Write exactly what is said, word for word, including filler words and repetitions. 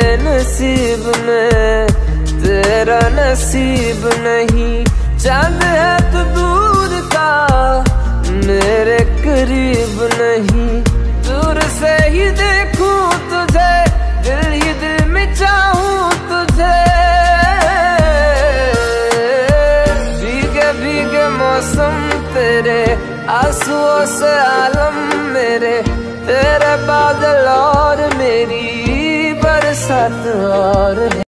नसीब में तेरा नसीब नहीं। चांद है तो दूर का मेरे करीब नहीं। दूर से ही देखूं तुझे, दिल ही दिल में चाहूं तुझे। भीगे भीगे मौसम तेरे, आंसुओं से आलम मेरे, तेरे बादल और मेरी बरसात और